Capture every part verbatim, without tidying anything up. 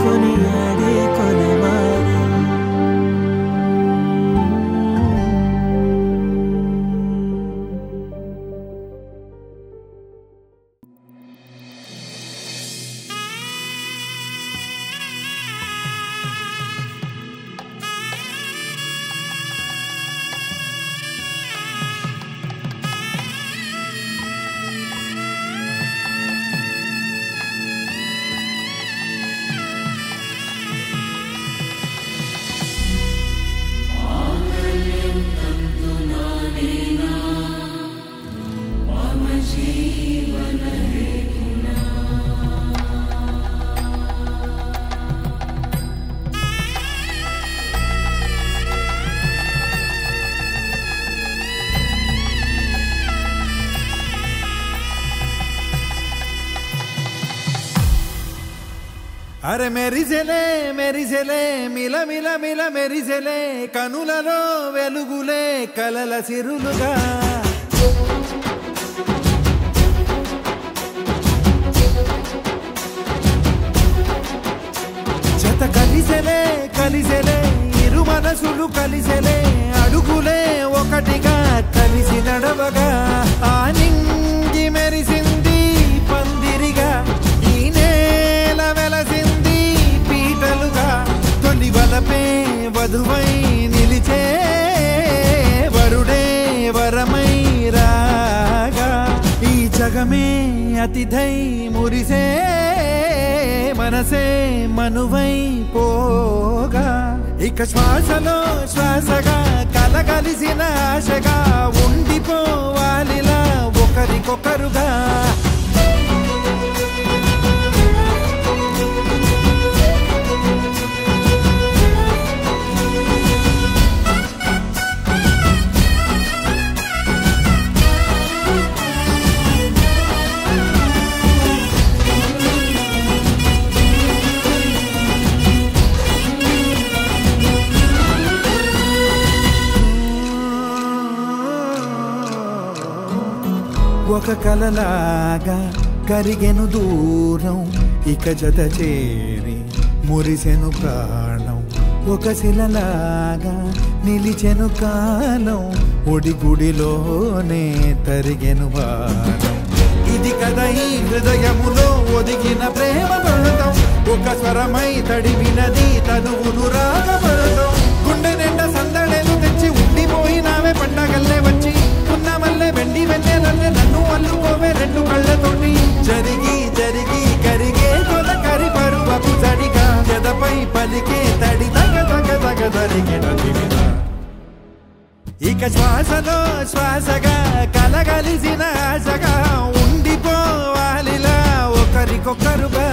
కొనియాడే కొలమానం. అరే మెరిసెలే మెరిసెలే మిల మిల మిల మెరిసెలే కనులలో వెలుగులే కలల సిరులుగా జత కలిసెలే కలిసెలే ఇరు మనసులు కలిసెలే అడుగులే ఒకటిగా కలిసి నడవగా ఆ నింగి మెరిసింది పందిరిగా ఈ నేల వెలసింది పీటలుగా తొలి వలపే వధువై నిలిచే వరుడే వరమై రాగా ఈ జగమే అతిథై మురిసే మనసే మనువై పోగా ఇక శ్వాసలో శ్వాసగా కలగలిసిన ఆశగా ఉండిపోవాలిలా ఒకరికొకరుగా ఒక కలలాగా కరిగెను దూరం ఇక జత చేరి మురిసెను ప్రాణం ఒక శిలలాగా నిలిచెను కాలం ఒడిగుడిలోనే తరిగెను భారం ఇది కదా ఈ హృదయములో ఒదిగిన ప్రేమ పడతాం ఒక స్వరమై తడివినది తనువును రాగపడతాం గుండె నిండా సందడేలు తెచ్చి ఉండిపోయినావే పండగల్లే వచ్చి ఉన్నమల్లే వెండి వెన్నెలల్లే నన్ను అల్లుకోవే రెండు కళ్ళతోటి జరిగి జరిగి కరిగే తొల కరి పరువపు జడిగా ఎదపై పలికే తడి తగ తగ తగ జరిగిన ఇక శ్వాసలో శ్వాసగా కలగలిసిన ఆశగా ఉండిపోవాలిలా ఒకరికొకరుగా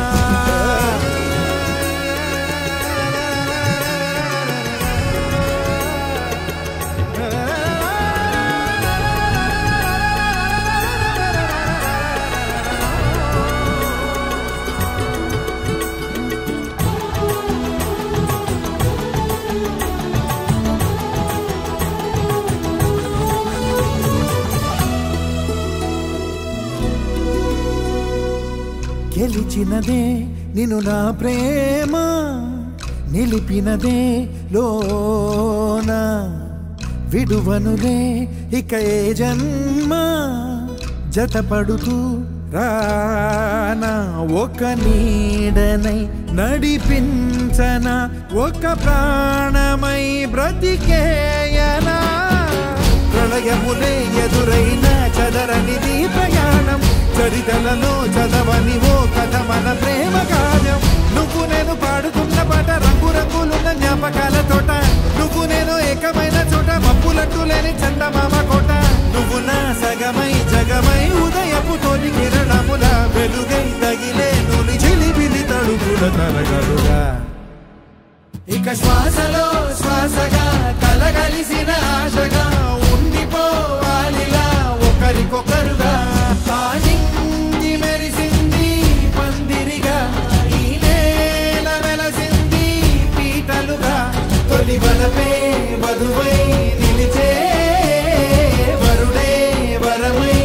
గెలిచినదే నిన్ను నా ప్రేమ నిలిపినదే లోన విడువనులే ఇక ఏ జన్మ జతపడుతూ రానా ఒక నీడనై నడిపించనా ఒక ప్రాణమై బ్రతికేయనా ప్రళయములే ఎదురైన చదరనిది ప్రయాణం చరితలలో చదవని ఓ కథ మన ప్రేమ కావ్యం నువ్వు నేను పాడుతున్న పాట రంగు రంగులున్న జ్ఞాపకాల తోట నువ్వు నేను ఏకమైన చోట మప్పులట్టు లేని చందమామ కోట నువ్వు నా సగమై జగమై ఉదయపు తోటి కిరణముల వెలుగై తగిలే నులి చిలిపిలి తడుపుల తరగలుగా ఇక శ్వాసలో శ్వాసగా కలగలిసిన ఆశగా ఉండిపోవాలిలా ఒకరికొకరుగా నింగి మెరిసింది పందిరిగా ఈ నేల వెలసింది పీటలుగా తొలి వలపే వధువై నిలిచే వరుడే వరమై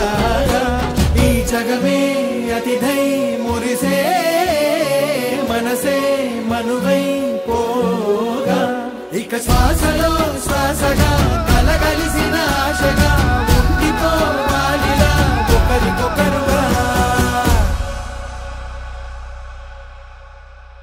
రాగా ఈ జగమే అతిథై మురిసే మన మనువైపోగా ఇక శ్వాసలో శ్వాసగా కలగలిసిన ఆశగా